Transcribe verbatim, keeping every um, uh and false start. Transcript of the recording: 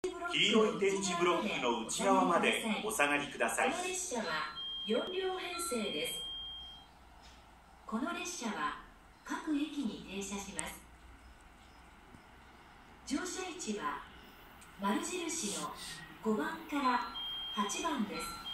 黄色い点字ブロックの内側までお下がりください。 この列車はよん両編成です。この列車は各駅に停車します。乗車位置は丸印のごばんからはちばんです。